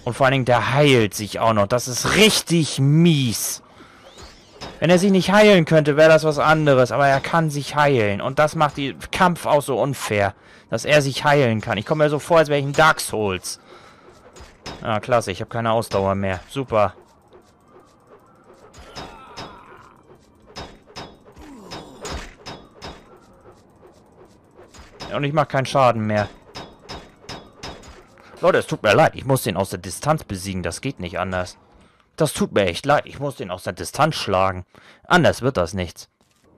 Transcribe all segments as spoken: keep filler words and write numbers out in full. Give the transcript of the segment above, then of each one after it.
Und vor allen Dingen, der heilt sich auch noch. Das ist richtig mies. Wenn er sich nicht heilen könnte, wäre das was anderes. Aber er kann sich heilen. Und das macht den Kampf auch so unfair. Dass er sich heilen kann. Ich komme mir so vor, als wäre ich ein Dark Souls. Ah, klasse. Ich habe keine Ausdauer mehr. Super. Und ich mache keinen Schaden mehr. Leute, es tut mir leid. Ich muss den aus der Distanz besiegen. Das geht nicht anders. Das tut mir echt leid. Ich muss den aus der Distanz schlagen. Anders wird das nichts.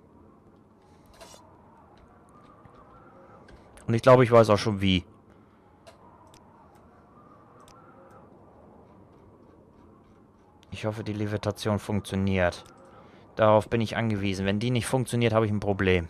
Und ich glaube, ich weiß auch schon wie. Ich hoffe, die Levitation funktioniert. Darauf bin ich angewiesen. Wenn die nicht funktioniert, habe ich ein Problem.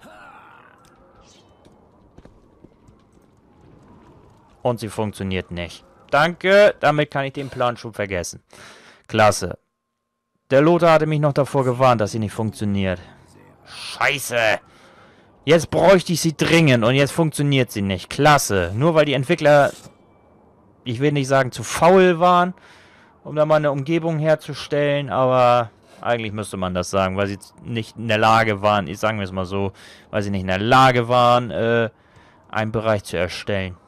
Und sie funktioniert nicht. Danke, damit kann ich den Plan schon vergessen. Klasse. Der Lothar hatte mich noch davor gewarnt, dass sie nicht funktioniert. Scheiße. Jetzt bräuchte ich sie dringend und jetzt funktioniert sie nicht. Klasse. Nur weil die Entwickler, ich will nicht sagen zu faul waren, um da mal eine Umgebung herzustellen, aber eigentlich müsste man das sagen, weil sie nicht in der Lage waren, ich sagen wir es mal so, weil sie nicht in der Lage waren, äh, einen Bereich zu erstellen.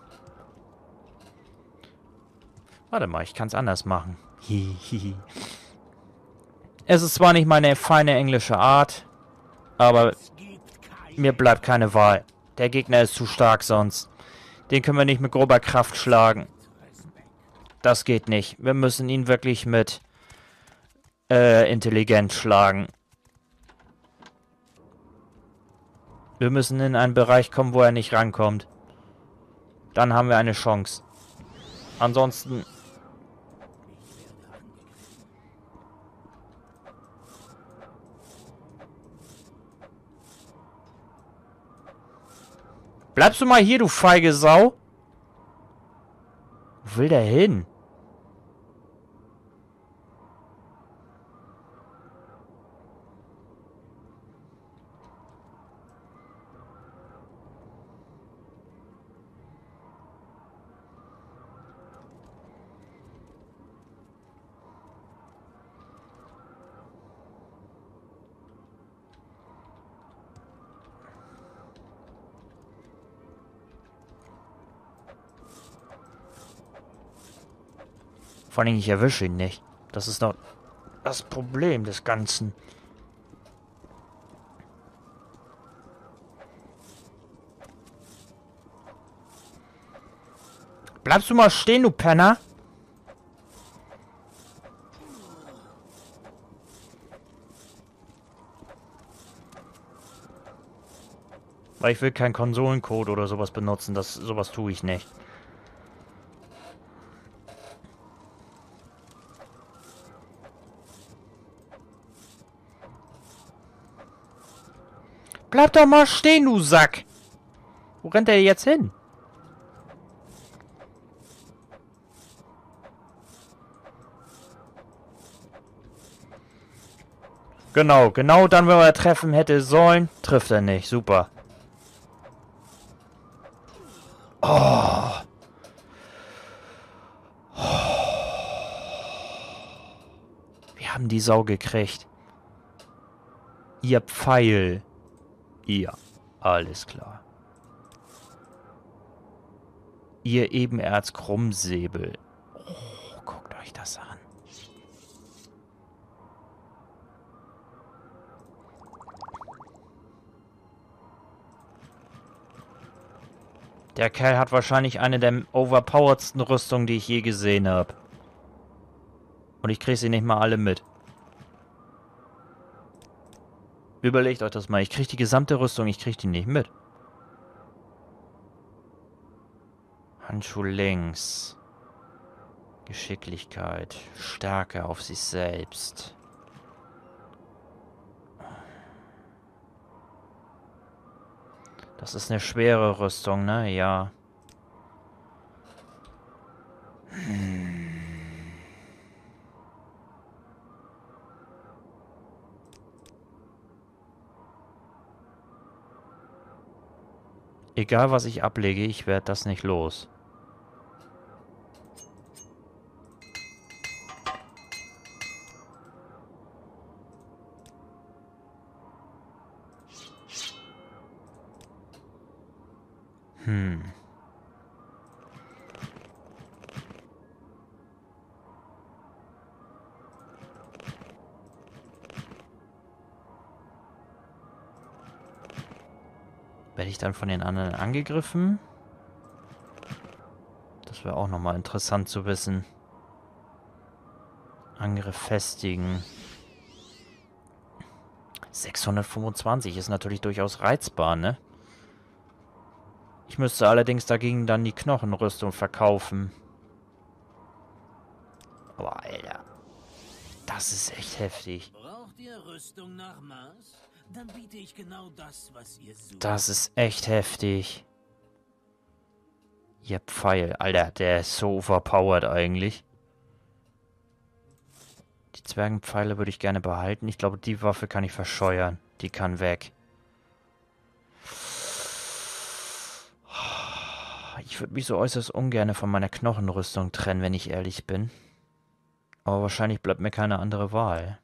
Warte mal, ich kann es anders machen. Hihihi. Es ist zwar nicht meine feine englische Art, aber mir bleibt keine Wahl. Der Gegner ist zu stark sonst. Den können wir nicht mit grober Kraft schlagen. Das geht nicht. Wir müssen ihn wirklich mit äh, Intelligenz schlagen. Wir müssen in einen Bereich kommen, wo er nicht rankommt. Dann haben wir eine Chance. Ansonsten... Bleibst du mal hier, du feige Sau? Wo will der hin? Vor allem, ich erwische ihn nicht. Das ist doch das Problem des Ganzen. Bleibst du mal stehen, du Penner? Weil ich will keinen Konsolencode oder sowas benutzen. Das, sowas tue ich nicht. Bleib doch mal stehen, du Sack! Wo rennt der jetzt hin? Genau, genau dann, wenn er treffen hätte sollen, trifft er nicht. Super. Oh. Wir haben die Sau gekriegt. Ihr Pfeil. Ja, alles klar. Ihr Ebenerz Krummsäbel. Oh, guckt euch das an. Der Kerl hat wahrscheinlich eine der overpoweredsten Rüstungen, die ich je gesehen habe. Und ich kriege sie nicht mal alle mit. Überlegt euch das mal. Ich kriege die gesamte Rüstung, ich kriege die nicht mit. Handschuh links. Geschicklichkeit. Stärke auf sich selbst. Das ist eine schwere Rüstung, ne? Ja. Hm. Egal, was ich ablege, ich werde das nicht los. Hm. Werde ich dann von den anderen angegriffen? Das wäre auch nochmal interessant zu wissen. Angriff festigen. sechshundertfünfundzwanzig ist natürlich durchaus reizbar, ne? Ich müsste allerdings dagegen dann die Knochenrüstung verkaufen. Aber Alter, das ist echt heftig. Braucht ihr Rüstung nach Maß? Dann biete ich genau das, was ihr sucht. Das ist echt heftig. Ihr Pfeil. Alter, der ist so overpowered eigentlich. Die Zwergenpfeile würde ich gerne behalten. Ich glaube, die Waffe kann ich verscheuern. Die kann weg. Ich würde mich so äußerst ungern von meiner Knochenrüstung trennen, wenn ich ehrlich bin. Aber wahrscheinlich bleibt mir keine andere Wahl.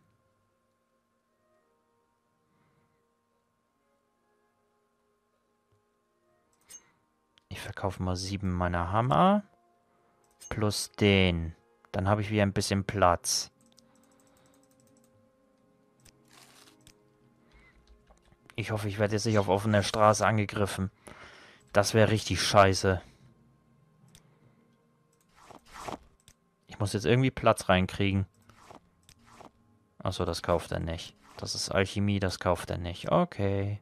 Ich verkaufe mal sieben meiner Hammer. Plus den. Dann habe ich wieder ein bisschen Platz. Ich hoffe, ich werde jetzt nicht auf offener Straße angegriffen. Das wäre richtig scheiße. Ich muss jetzt irgendwie Platz reinkriegen. Achso, das kauft er nicht. Das ist Alchemie, das kauft er nicht. Okay.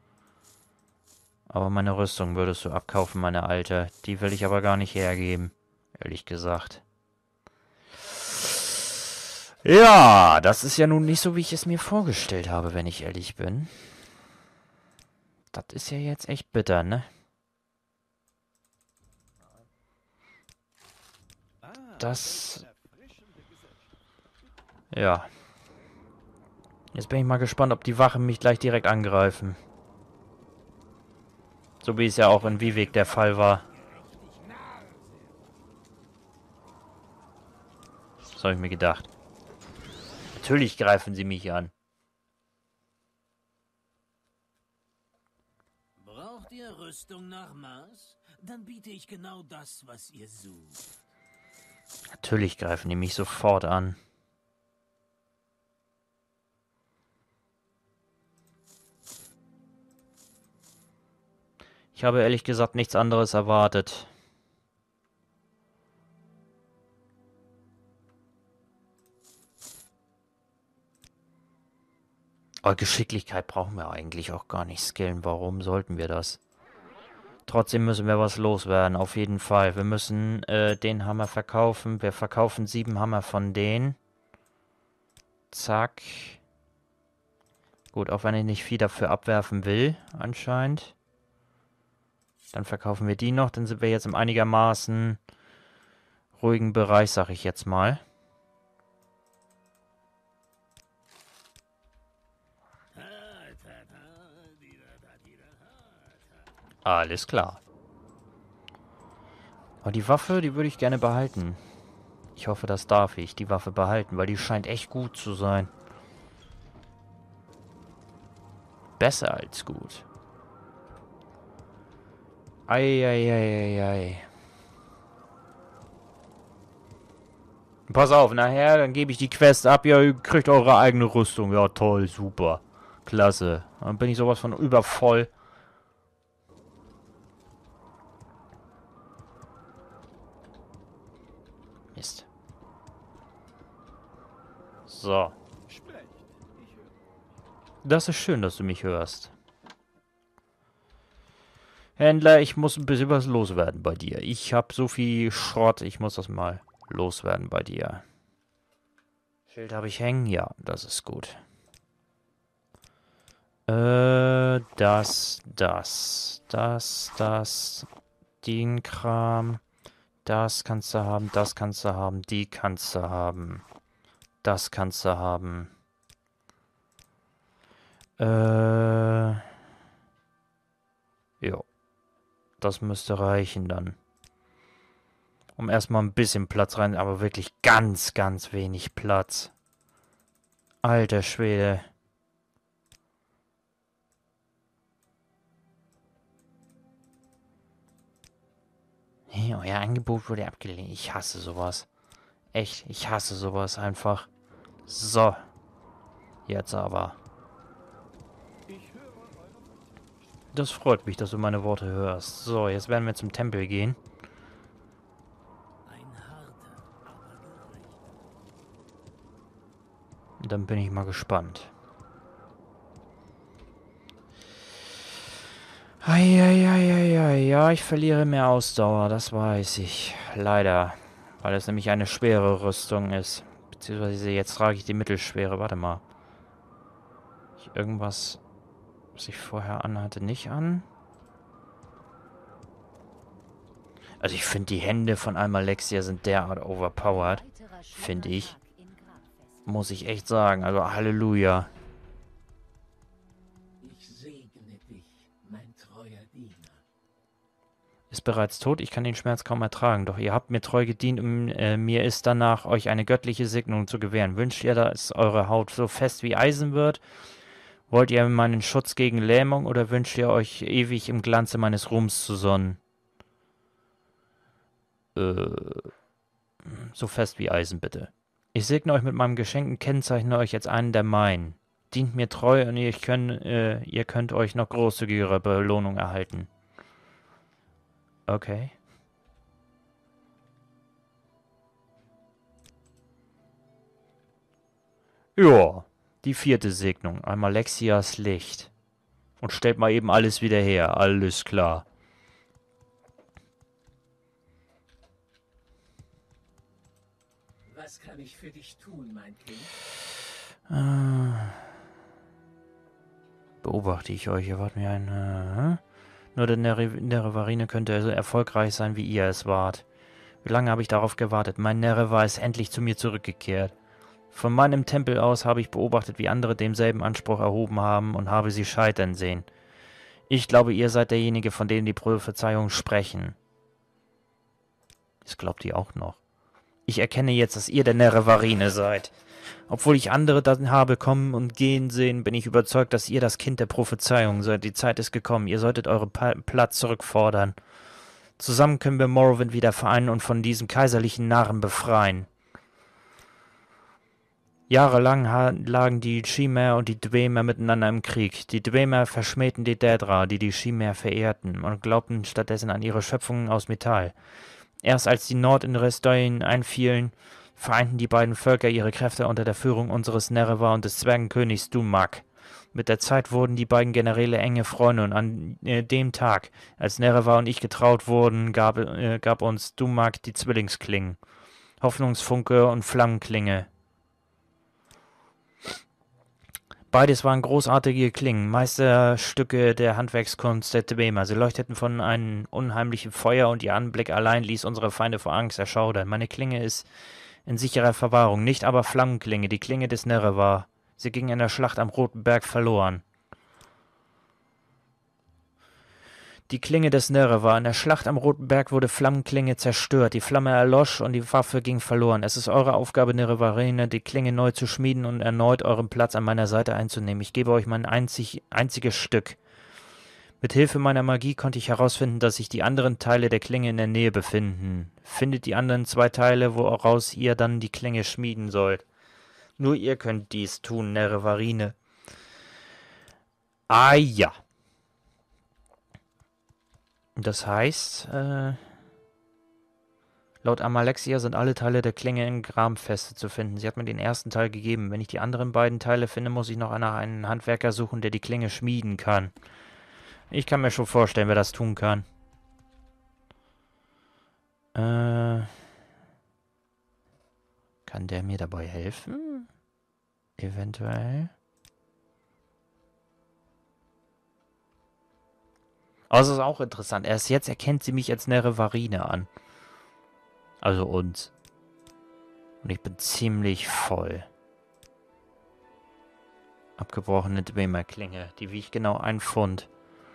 Aber meine Rüstung würdest du abkaufen, meine alte. Die will ich aber gar nicht hergeben. Ehrlich gesagt. Ja, das ist ja nun nicht so, wie ich es mir vorgestellt habe, wenn ich ehrlich bin. Das ist ja jetzt echt bitter, ne? Das... Ja. Jetzt bin ich mal gespannt, ob die Wachen mich gleich direkt angreifen. So wie es ja auch in Vivec der Fall war. Das habe ich mir gedacht. Natürlich greifen sie mich an. Braucht ihr Rüstung nach Maß? Dann biete ich genau das, was ihr sucht. Natürlich greifen die mich sofort an. Ich habe ehrlich gesagt nichts anderes erwartet. Aber Geschicklichkeit brauchen wir eigentlich auch gar nicht skillen. Warum sollten wir das? Trotzdem müssen wir was loswerden, auf jeden Fall. Wir müssen äh, den Hammer verkaufen. Wir verkaufen sieben Hammer von denen. Zack. Gut, auch wenn ich nicht viel dafür abwerfen will, anscheinend. Dann verkaufen wir die noch. Dann sind wir jetzt im einigermaßen ruhigen Bereich, sag ich jetzt mal. Alles klar. Aber die Waffe, die würde ich gerne behalten. Ich hoffe, das darf ich, die Waffe behalten, weil die scheint echt gut zu sein. Besser als gut. Eieieiei. Pass auf, nachher, dann gebe ich die Quest ab. Ja, ihr kriegt eure eigene Rüstung. Ja, toll, super. Klasse. Dann bin ich sowas von übervoll. Mist. So. Das ist schön, dass du mich hörst. Händler, ich muss ein bisschen was loswerden bei dir. Ich habe so viel Schrott, ich muss das mal loswerden bei dir. Schild habe ich hängen? Ja, das ist gut. Äh, das, das, das, das, den Kram, das kannst du haben, das kannst du haben, die kannst du haben, das kannst du haben. Äh, jo. Das müsste reichen dann. Um erstmal ein bisschen Platz rein, aber wirklich ganz, ganz wenig Platz. Alter Schwede. Hey, euer Angebot wurde abgelehnt. Ich hasse sowas. Echt, ich hasse sowas einfach. So. Jetzt aber. Das freut mich, dass du meine Worte hörst. So, jetzt werden wir zum Tempel gehen. Dann bin ich mal gespannt. Eieieiei, ja, ich verliere mehr Ausdauer, das weiß ich. Leider. Weil es nämlich eine schwere Rüstung ist. Beziehungsweise jetzt trage ich die mittelschwere. Warte mal. Ich irgendwas, was ich vorher anhatte, nicht an? Also ich finde, die Hände von Almalexia sind derart overpowered. Finde ich. Muss ich echt sagen. Also Halleluja. Ich segne dich, mein treuer Diener. Ist bereits tot, ich kann den Schmerz kaum ertragen. Doch ihr habt mir treu gedient und äh, mir ist danach, euch eine göttliche Segnung zu gewähren. Wünscht ihr, dass eure Haut so fest wie Eisen wird? Wollt ihr meinen Schutz gegen Lähmung oder wünscht ihr euch ewig im Glanze meines Ruhms zu sonnen? Äh, so fest wie Eisen, bitte. Ich segne euch mit meinem Geschenk und kennzeichne euch als einen der meinen. Dient mir treu und ihr könnt, äh, ihr könnt euch noch großzügigere Belohnung erhalten. Okay. Ja, die vierte Segnung. Einmal Lexias Licht. Und stellt mal eben alles wieder her. Alles klar. Was kann ich für dich tun, mein Kind? Äh, beobachte ich euch. Ihr wart mir ein... Äh, nur der Nerevarine könnte so erfolgreich sein, wie ihr es wart. Wie lange habe ich darauf gewartet? Mein Nerevar ist endlich zu mir zurückgekehrt. Von meinem Tempel aus habe ich beobachtet, wie andere demselben Anspruch erhoben haben und habe sie scheitern sehen. Ich glaube, ihr seid derjenige, von dem die Prophezeiungen sprechen. Das glaubt ihr auch noch. Ich erkenne jetzt, dass ihr der Nerevarine seid. Obwohl ich andere dann habe kommen und gehen sehen, bin ich überzeugt, dass ihr das Kind der Prophezeiung seid. Die Zeit ist gekommen. Ihr solltet euren pa Platz zurückfordern. Zusammen können wir Morrowind wieder vereinen und von diesem kaiserlichen Narren befreien. Jahrelang lagen die Chimär und die Dwemer miteinander im Krieg. Die Dwemer verschmähten die Daedra, die die Chimär verehrten, und glaubten stattdessen an ihre Schöpfungen aus Metall. Erst als die Nord- und Resteuin einfielen, vereinten die beiden Völker ihre Kräfte unter der Führung unseres Nerevar und des Zwergenkönigs Dumak. Mit der Zeit wurden die beiden Generäle enge Freunde und an äh, dem Tag, als Nerevar und ich getraut wurden, gab, äh, gab uns Dumak die Zwillingsklingen. Hoffnungsfunke und Flammenklinge. Beides waren großartige Klingen, Meisterstücke der Handwerkskunst der Dwemer. Sie leuchteten von einem unheimlichen Feuer und ihr Anblick allein ließ unsere Feinde vor Angst erschaudern. Meine Klinge ist in sicherer Verwahrung, nicht aber Flammenklinge, die Klinge des Nerevar. Sie ging in der Schlacht am Roten Berg verloren. Die Klinge des Nerevar. In der Schlacht am Roten Berg wurde Flammenklinge zerstört. Die Flamme erlosch und die Waffe ging verloren. Es ist eure Aufgabe, Nerevarine, die Klinge neu zu schmieden und erneut euren Platz an meiner Seite einzunehmen. Ich gebe euch mein einzig, einziges Stück. Mit Hilfe meiner Magie konnte ich herausfinden, dass sich die anderen Teile der Klinge in der Nähe befinden. Findet die anderen zwei Teile, woraus ihr dann die Klinge schmieden sollt. Nur ihr könnt dies tun, Nerevarine. Ah ja. Das heißt, äh, laut Almalexia sind alle Teile der Klinge in Gramfeste zu finden. Sie hat mir den ersten Teil gegeben. Wenn ich die anderen beiden Teile finde, muss ich noch nach einem Handwerker suchen, der die Klinge schmieden kann. Ich kann mir schon vorstellen, wer das tun kann. Äh, kann der mir dabei helfen? Eventuell. Aber es ist auch interessant. Erst jetzt erkennt sie mich als Nerevarine an. Also uns. Und ich bin ziemlich voll. Abgebrochene Dwemer-Klinge. Die wiegt genau ein Pfund.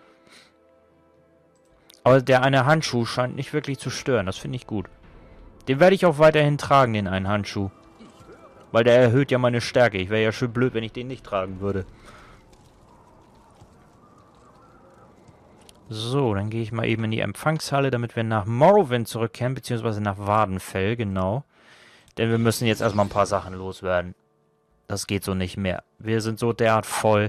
Aber der eine Handschuh scheint nicht wirklich zu stören. Das finde ich gut. Den werde ich auch weiterhin tragen, den einen Handschuh. Weil der erhöht ja meine Stärke. Ich wäre ja schön blöd, wenn ich den nicht tragen würde. So, dann gehe ich mal eben in die Empfangshalle, damit wir nach Morrowind zurückkehren, beziehungsweise nach Wadenfell, genau. Denn wir müssen jetzt erstmal ein paar Sachen loswerden. Das geht so nicht mehr. Wir sind so derart voll.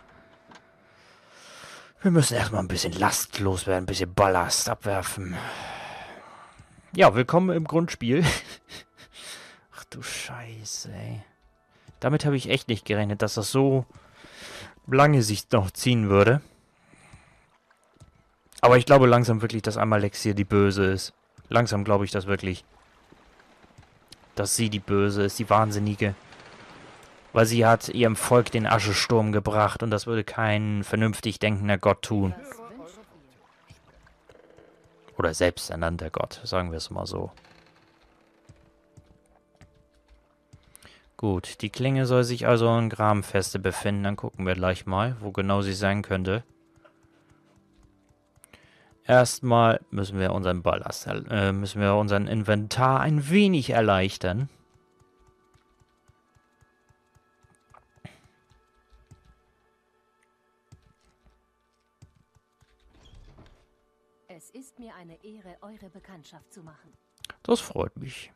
Wir müssen erstmal ein bisschen Last loswerden, ein bisschen Ballast abwerfen. Ja, willkommen im Grundspiel. Ach du Scheiße, ey. Damit habe ich echt nicht gerechnet, dass das so lange sich noch ziehen würde. Aber ich glaube langsam wirklich, dass Amalexia die Böse ist. Langsam glaube ich das wirklich. Dass sie die Böse ist, die Wahnsinnige. Weil sie hat ihrem Volk den Aschesturm gebracht und das würde kein vernünftig denkender Gott tun. Oder selbsternannter Gott, sagen wir es mal so. Gut, die Klinge soll sich also in Grabenfeste befinden. Dann gucken wir gleich mal, wo genau sie sein könnte. Erstmal müssen wir unseren Ballast, äh, müssen wir unseren Inventar ein wenig erleichtern. Es ist mir eine Ehre, eure Bekanntschaft zu machen. Das freut mich.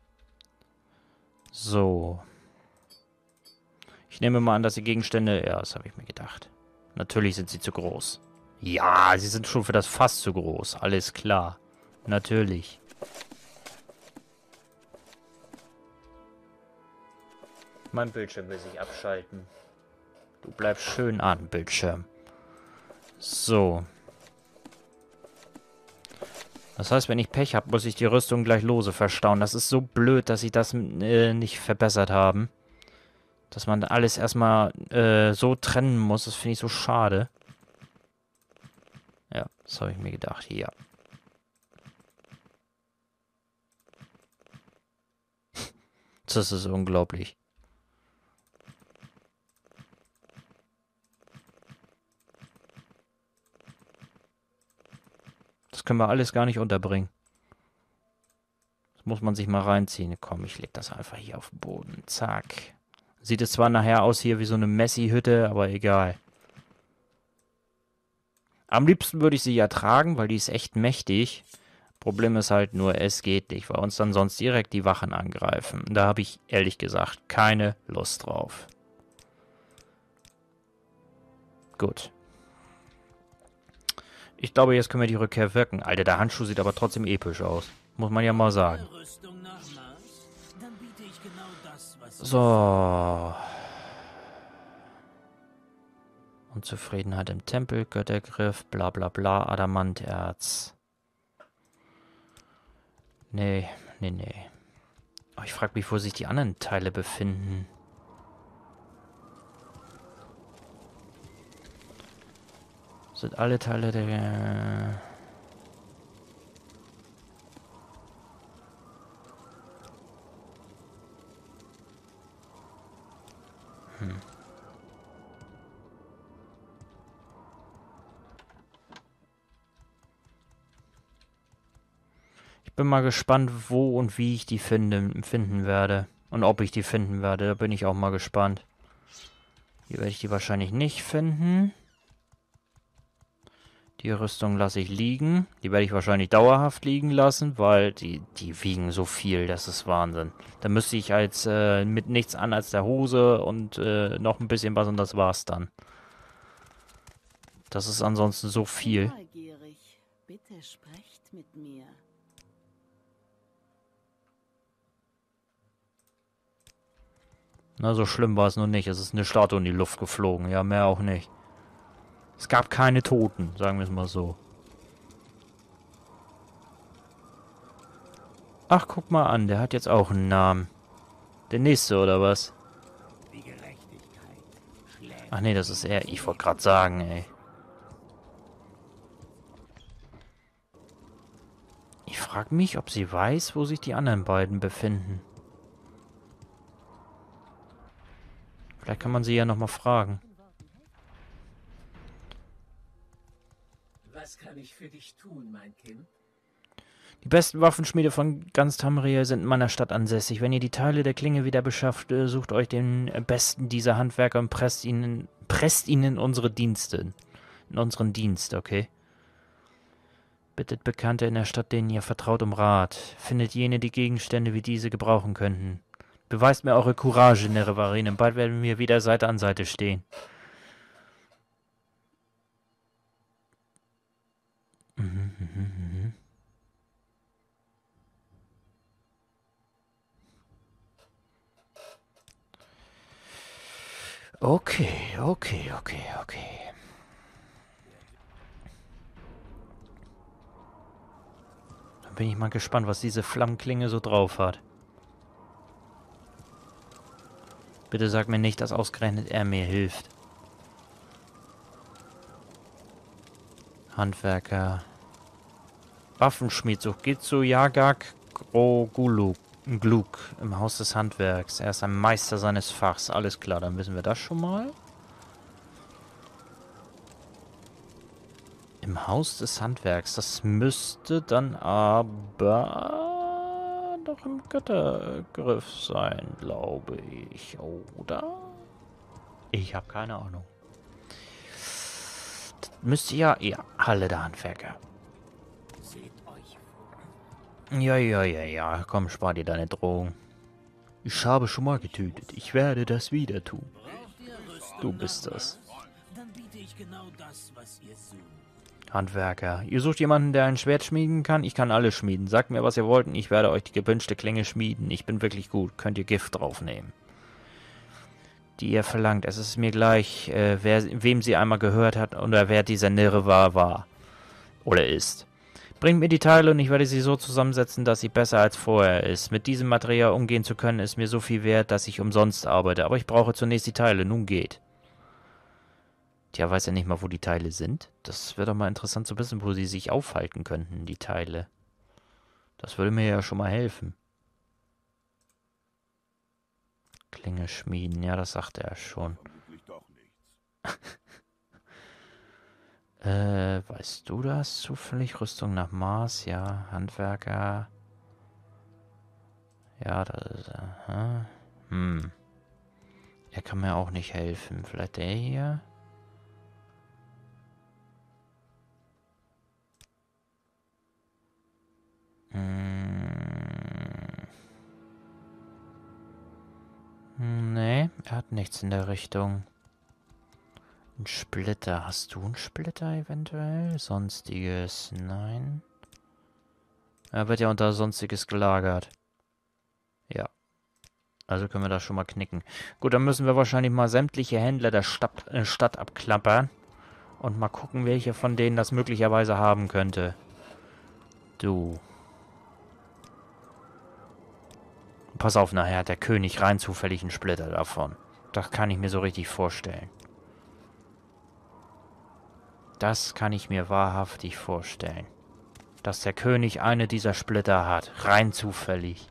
So. Ich nehme mal an, dass die Gegenstände... Ja, das habe ich mir gedacht. Natürlich sind sie zu groß. Ja, sie sind schon für das Fass zu groß. Alles klar. Natürlich. Mein Bildschirm will sich abschalten. Du bleibst schön an, Bildschirm. So. Das heißt, wenn ich Pech habe, muss ich die Rüstung gleich lose verstauen. Das ist so blöd, dass sie das äh, nicht verbessert haben. Dass man alles erstmal äh, so trennen muss, das finde ich so schade. Ja, das habe ich mir gedacht. Ja. Das ist unglaublich. Das können wir alles gar nicht unterbringen. Das muss man sich mal reinziehen. Komm, ich leg das einfach hier auf den Boden. Zack. Sieht es zwar nachher aus hier wie so eine Messi-Hütte, aber egal. Am liebsten würde ich sie ja tragen, weil die ist echt mächtig. Problem ist halt nur, es geht nicht, weil uns dann sonst direkt die Wachen angreifen. Da habe ich ehrlich gesagt keine Lust drauf. Gut. Ich glaube, jetzt können wir die Rückkehr wirken. Alter, der Handschuh sieht aber trotzdem episch aus. Muss man ja mal sagen. So. Unzufriedenheit im Tempel, Göttergriff, bla bla bla, Adamanterz. Nee, nee, nee. Aber ich frage mich, wo sich die anderen Teile befinden. Sind alle Teile der... Hm. Ich bin mal gespannt, wo und wie ich die finde, finden werde. Und ob ich die finden werde, da bin ich auch mal gespannt. Hier werde ich die wahrscheinlich nicht finden. Die Rüstung lasse ich liegen. Die werde ich wahrscheinlich dauerhaft liegen lassen, weil die, die wiegen so viel, das ist Wahnsinn. Da müsste ich als äh, mit nichts an als der Hose und äh, noch ein bisschen was und das war's dann. Das ist ansonsten so viel. Neugierig. Bitte sprecht mit mir. Na, so schlimm war es nur nicht. Es ist eine Statue in die Luft geflogen. Ja, mehr auch nicht. Es gab keine Toten, sagen wir es mal so. Ach, guck mal an, der hat jetzt auch einen Namen. Der nächste, oder was? Ach nee, das ist er. Ich wollte gerade sagen, ey. Ich frage mich, ob sie weiß, wo sich die anderen beiden befinden. Vielleicht kann man sie ja nochmal fragen. Was kann ich für dich tun, mein Kind? Die besten Waffenschmiede von ganz Tamriel sind in meiner Stadt ansässig. Wenn ihr die Teile der Klinge wieder beschafft, äh, sucht euch den besten dieser Handwerker und presst ihn, presst ihn in unsere Dienste. In unseren Dienst, okay? Bittet Bekannte in der Stadt, denen ihr vertraut, um Rat. Findet jene, die Gegenstände wie diese gebrauchen könnten. Beweist mir eure Courage, Nerevarinen. Bald werden wir wieder Seite an Seite stehen. Mhm, mhm, mhm. Okay, okay, okay, okay. Dann bin ich mal gespannt, was diese Flammenklinge so drauf hat. Bitte sag mir nicht, dass ausgerechnet er mir hilft. Handwerker. Waffenschmied sucht Gitsu Jagak Groguluk. Gluk im Haus des Handwerks. Er ist ein Meister seines Fachs. Alles klar, dann wissen wir das schon mal. Im Haus des Handwerks. Das müsste dann aber doch im Göttergriff sein, glaube ich. Oder? Ich habe keine Ahnung. Das müsste ja... Ja, Halle der Handwerker. Ja, ja, ja, ja. Komm, spar dir deine Drohung. Ich habe schon mal getötet. Ich werde das wieder tun. Du bist das. Dann biete ich genau das, was ihr sucht. Handwerker. Ihr sucht jemanden, der ein Schwert schmieden kann? Ich kann alles schmieden. Sagt mir, was ihr wollt und ich werde euch die gewünschte Klinge schmieden. Ich bin wirklich gut. Könnt ihr Gift draufnehmen. Die ihr verlangt. Es ist mir gleich, äh, wer, wem sie einmal gehört hat oder wer dieser Nirva war. Oder ist. Bringt mir die Teile und ich werde sie so zusammensetzen, dass sie besser als vorher ist. Mit diesem Material umgehen zu können, ist mir so viel wert, dass ich umsonst arbeite. Aber ich brauche zunächst die Teile. Nun geht. Tja, weiß ja nicht mal, wo die Teile sind. Das wäre doch mal interessant zu wissen, wo sie sich aufhalten könnten, die Teile. Das würde mir ja schon mal helfen. Klinge schmieden, ja, das sagte er schon. äh, weißt du das zufällig? Rüstung nach Maß, ja. Handwerker. Ja, das ist... Aha. Hm. Er kann mir auch nicht helfen. Vielleicht der hier? Hm. Nee, er hat nichts in der Richtung. Ein Splitter. Hast du einen Splitter eventuell? Sonstiges? Nein. Er wird ja unter Sonstiges gelagert. Ja. Also können wir das schon mal knicken. Gut, dann müssen wir wahrscheinlich mal sämtliche Händler der Stadt, äh, Stadt abklappern. Und mal gucken, welche von denen das möglicherweise haben könnte. Du. Pass auf, nachher hat der König rein zufällig einen Splitter davon. Das kann ich mir so richtig vorstellen. Das kann ich mir wahrhaftig vorstellen. Dass der König eine dieser Splitter hat. Rein zufällig.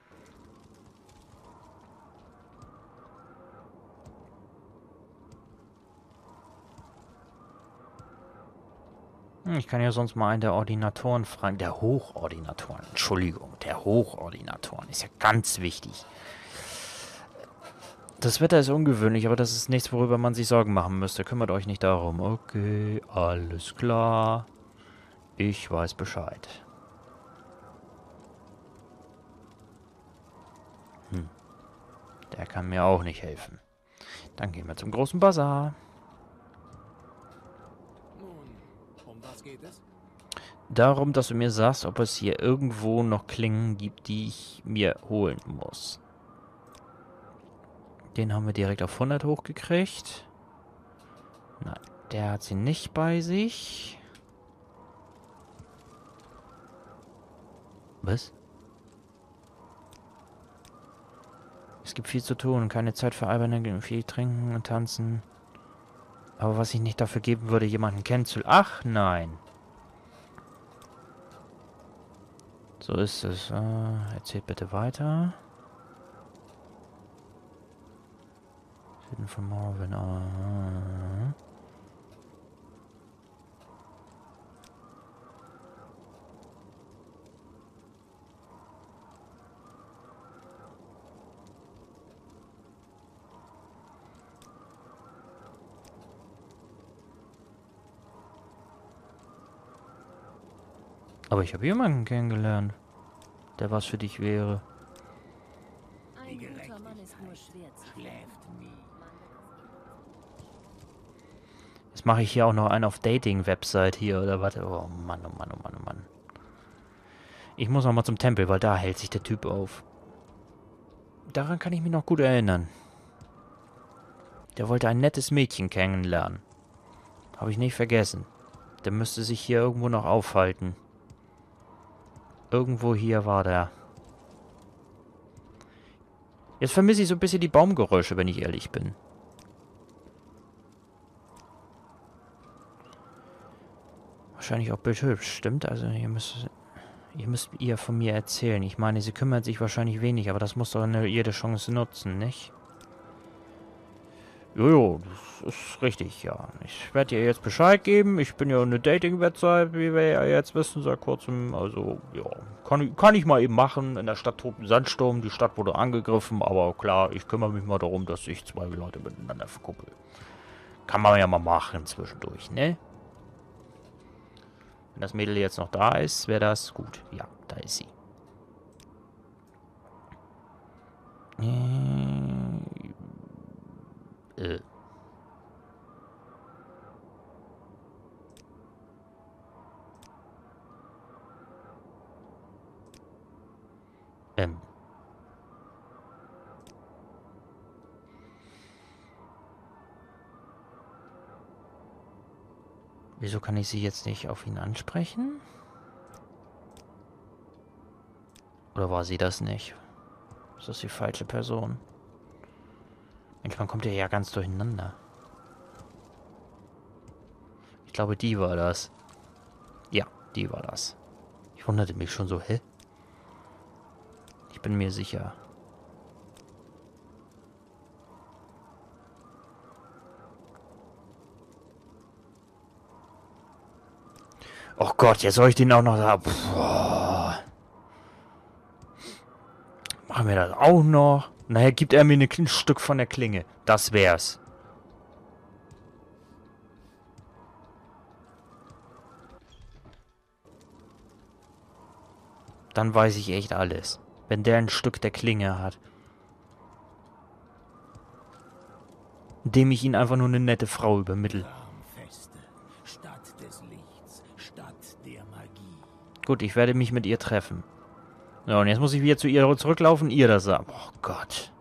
Hm, ich kann ja sonst mal einen der Ordinatoren fragen. Der Hochordinatoren. Entschuldigung, der Hochordinatoren. Ist ja ganz wichtig. Das Wetter ist ungewöhnlich, aber das ist nichts, worüber man sich Sorgen machen müsste. Kümmert euch nicht darum. Okay, alles klar. Ich weiß Bescheid. Hm. Der kann mir auch nicht helfen. Dann gehen wir zum großen Bazar. Um was geht es? Darum, dass du mir sagst, ob es hier irgendwo noch Klingen gibt, die ich mir holen muss. Den haben wir direkt auf hundert hochgekriegt. Nein, der hat sie nicht bei sich. Was? Es gibt viel zu tun, keine Zeit für alberne, viel trinken und tanzen. Aber was ich nicht dafür geben würde, jemanden kennenzulernen. Ach, nein. So ist es. Äh, erzählt bitte weiter. Hidden from Marvin. Uh, Aber ich habe jemanden kennengelernt, der was für dich wäre. Ein guter Mann ist nur schwer zu finden. Jetzt mache ich hier auch noch einen auf Dating-Website hier, oder was? Oh Mann, oh Mann, oh Mann, oh Mann. Ich muss noch mal zum Tempel, weil da hält sich der Typ auf. Daran kann ich mich noch gut erinnern. Der wollte ein nettes Mädchen kennenlernen. Habe ich nicht vergessen. Der müsste sich hier irgendwo noch aufhalten. Irgendwo hier war der. Jetzt vermisse ich so ein bisschen die Baumgeräusche, wenn ich ehrlich bin. Wahrscheinlich auch bildhübsch, stimmt? Also ihr müsst, ihr müsst ihr von mir erzählen. Ich meine, sie kümmert sich wahrscheinlich wenig, aber das muss doch eine, jede Chance nutzen, nicht? Jojo, das ist richtig, ja. Ich werde dir jetzt Bescheid geben. Ich bin ja eine Dating-Website, wie wir ja jetzt wissen, seit kurzem. Also, ja, kann, ich- kann ich mal eben machen. In der Stadt tobt ein Sandsturm. Die Stadt wurde angegriffen, aber klar, ich kümmere mich mal darum, dass sich zwei Leute miteinander verkuppeln. Kann man ja mal machen zwischendurch, ne? Wenn das Mädel jetzt noch da ist, wäre das gut. Ja, da ist sie. Äh. Äh. Ähm. Wieso kann ich sie jetzt nicht auf ihn ansprechen? Oder war sie das nicht? Ist das die falsche Person? Manchmal kommt er ja ganz durcheinander. Ich glaube, die war das. Ja, die war das. Ich wunderte mich schon so, hä? Ich bin mir sicher. Oh Gott, jetzt soll ich den auch noch da... Boah. Machen wir das auch noch? Nachher gibt er mir ein Stück von der Klinge. Das wär's. Dann weiß ich echt alles. Wenn der ein Stück der Klinge hat. Indem ich ihn einfach nur eine nette Frau übermittle. Traumfeste, Stadt des Lichts, Stadt der Magie. Gut, ich werde mich mit ihr treffen. So, und jetzt muss ich wieder zu ihr zurücklaufen, ihr das sagen. Oh Gott.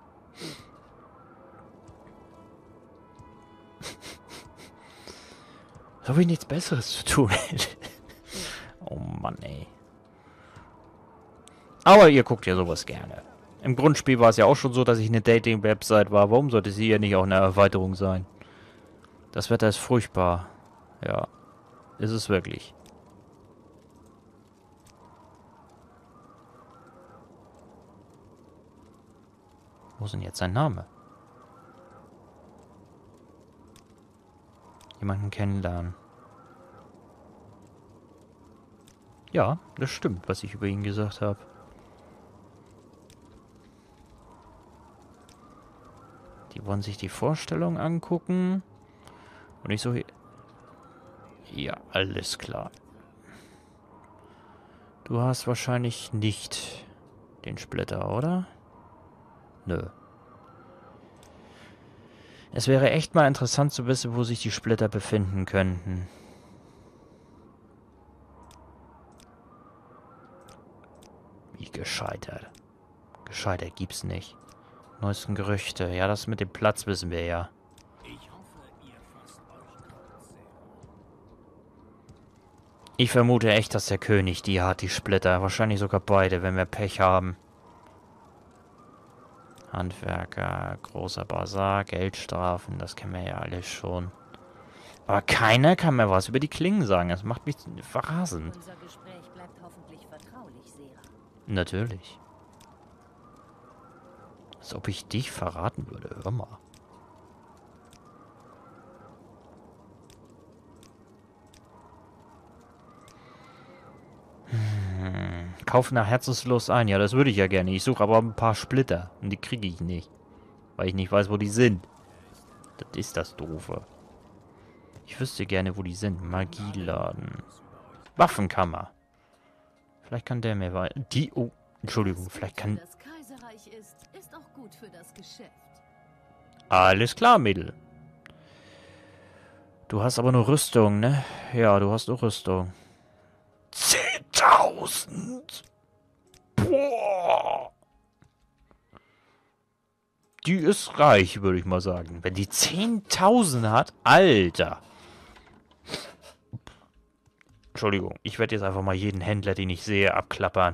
Als ob ich nichts Besseres zu tun hätte. Oh Mann, ey. Aber ihr guckt ja sowas gerne. Im Grundspiel war es ja auch schon so, dass ich eine Dating-Website war. Warum sollte sie ja nicht auch eine Erweiterung sein? Das Wetter ist furchtbar. Ja, ist es wirklich. Wo ist denn jetzt sein Name? Jemanden kennenlernen. Ja, das stimmt, was ich über ihn gesagt habe. Die wollen sich die Vorstellung angucken. Und ich so... Ja, alles klar. Du hast wahrscheinlich nicht den Splitter, oder? Nö. Es wäre echt mal interessant zu wissen, wo sich die Splitter befinden könnten. Wie gescheitert. Gescheitert gibt's nicht. Neuesten Gerüchte. Ja, das mit dem Platz wissen wir ja. Ich hoffe, ihr fasst euch kurz, sehr. Ich vermute echt, dass der König die hat, die Splitter. Wahrscheinlich sogar beide, wenn wir Pech haben. Handwerker, großer Bazar, Geldstrafen, das kennen wir ja alles schon. Aber keiner kann mir was über die Klingen sagen. Das macht mich verrasen. Unser Gespräch bleibt hoffentlich vertraulich, Sera. Natürlich. Als ob ich dich verraten würde. Hör mal. Hm. Kauf nach Herzenslust ein. Ja, das würde ich ja gerne. Ich suche aber ein paar Splitter. Und die kriege ich nicht. Weil ich nicht weiß, wo die sind. Das ist das Doofe. Ich wüsste gerne, wo die sind. Magieladen. Waffenkammer. Vielleicht kann der mir weiter... Die... Oh, Entschuldigung, vielleicht kann... Das Kaiserreich ist, ist auch gut für das Geschäft. Alles klar, Mädel. Du hast aber nur Rüstung, ne? Ja, du hast nur Rüstung. zehntausend! Boah! Die ist reich, würde ich mal sagen. Wenn die zehntausend hat, Alter. Entschuldigung, ich werde jetzt einfach mal jeden Händler, den ich sehe, abklappern.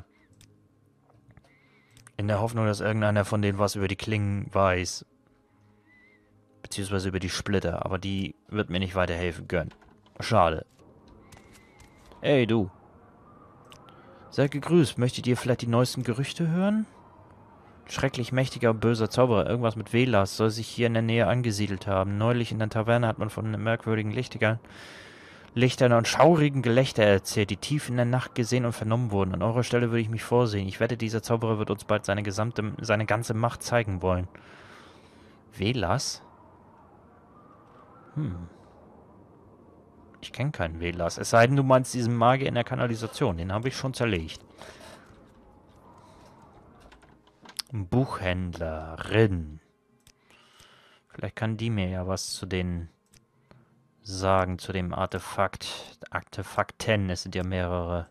In der Hoffnung, dass irgendeiner von denen was über die Klingen weiß. Beziehungsweise über die Splitter. Aber die wird mir nicht weiterhelfen können. Schade. Ey, du. Seid gegrüßt. Möchtet ihr vielleicht die neuesten Gerüchte hören? Schrecklich mächtiger und böser Zauberer, irgendwas mit Velas, soll sich hier in der Nähe angesiedelt haben. Neulich in der Taverne hat man von merkwürdigen Lichtigern, Lichtern und schaurigen Gelächter erzählt, die tief in der Nacht gesehen und vernommen wurden. An eurer Stelle würde ich mich vorsehen. Ich wette, dieser Zauberer wird uns bald seine gesamte, seine ganze Macht zeigen wollen. Velas? Hm. Ich kenne keinen Velas. Es sei denn, du meinst diesen Magier in der Kanalisation. Den habe ich schon zerlegt. Buchhändlerin. Vielleicht kann die mir ja was zu den sagen, zu dem Artefakt. Artefakten, es sind ja mehrere.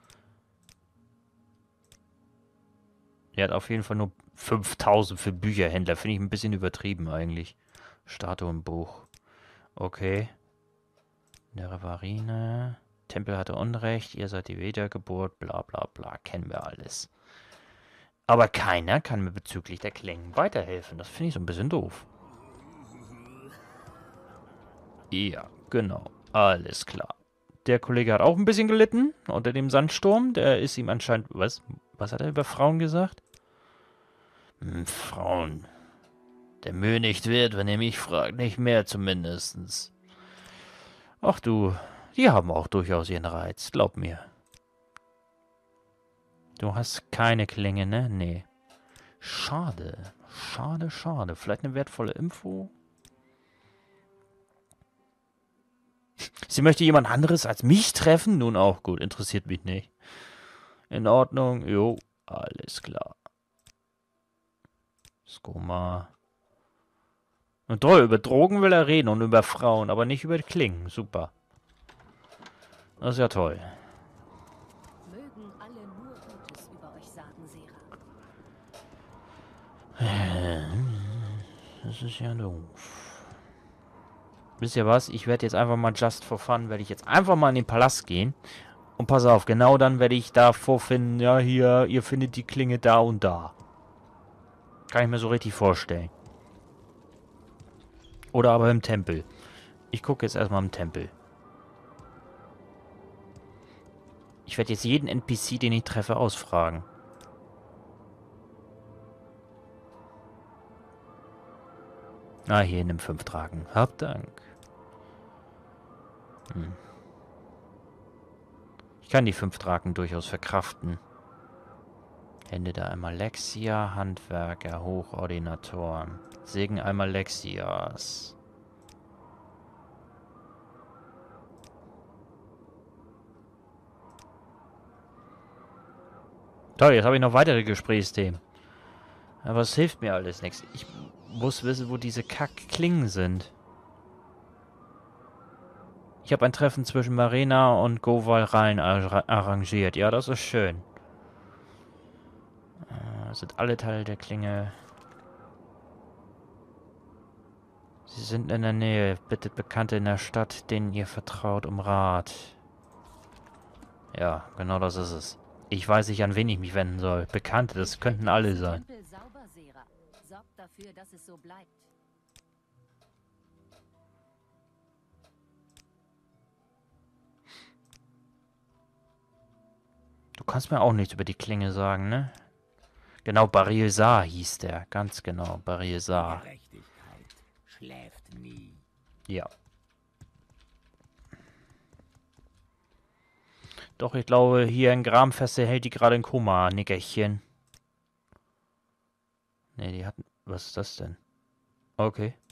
Die hat auf jeden Fall nur fünftausend für Bücherhändler. Finde ich ein bisschen übertrieben eigentlich. Statuenbuch. Okay. Nerevarine. Tempel hatte Unrecht. Ihr seid die Wiedergeburt. Bla bla bla. Kennen wir alles. Aber keiner kann mir bezüglich der Klingen weiterhelfen. Das finde ich so ein bisschen doof. Ja, genau. Alles klar. Der Kollege hat auch ein bisschen gelitten unter dem Sandsturm. Der ist ihm anscheinend... Was? Was hat er über Frauen gesagt? Hm, Frauen. Der Mühe nicht wert, wenn ihr mich fragt. Nicht mehr zumindest. Ach du, die haben auch durchaus ihren Reiz. Glaub mir. Du hast keine Klinge, ne? Nee. Schade. Schade, schade. Vielleicht eine wertvolle Info? Sie möchte jemand anderes als mich treffen? Nun auch gut. Interessiert mich nicht. In Ordnung. Jo. Alles klar. Skoma. Und toll, über Drogen will er reden und über Frauen, aber nicht über Klingen. Super. Das ist ja toll. Mögen alle nur Gutes über euch sagen, Sera. Das ist ja doof. Wisst ihr was? Ich werde jetzt einfach mal just for fun, werde ich jetzt einfach mal in den Palast gehen. Und pass auf, genau dann werde ich da vorfinden, ja hier, ihr findet die Klinge da und da. Kann ich mir so richtig vorstellen. Oder aber im Tempel. Ich gucke jetzt erstmal im Tempel. Ich werde jetzt jeden N P C, den ich treffe, ausfragen. Ah, hier, nimm fünf Drachen. Hab Dank. Hm. Ich kann die fünf Drachen durchaus verkraften. Hände da einmal Lexia, Handwerker, Hochordinatoren. Segen einmal Lexias. Toll, jetzt habe ich noch weitere Gesprächsthemen. Aber es hilft mir alles nichts. Ich muss wissen, wo diese Kack-Klingen sind. Ich habe ein Treffen zwischen Marina und Goval Rhein ar arrangiert. Ja, das ist schön. Äh, sind alle Teile der Klinge. Sie sind in der Nähe. Bittet Bekannte in der Stadt, denen ihr vertraut, um Rat. Ja, genau das ist es. Ich weiß nicht, an wen ich mich wenden soll. Bekannte, das könnten alle sein. Tempel sauber, Sera. Sorgt dafür, dass es so bleibt. Du kannst mir auch nichts über die Klinge sagen, ne? Genau, Baril Sar hieß der. Ganz genau, Baril Sar. Gerechtigkeit schläft nie. Ja. Doch, ich glaube, hier in Gramfeste hält die gerade ein Koma, Nickerchen. Ne, die hatten... Was ist das denn? Okay.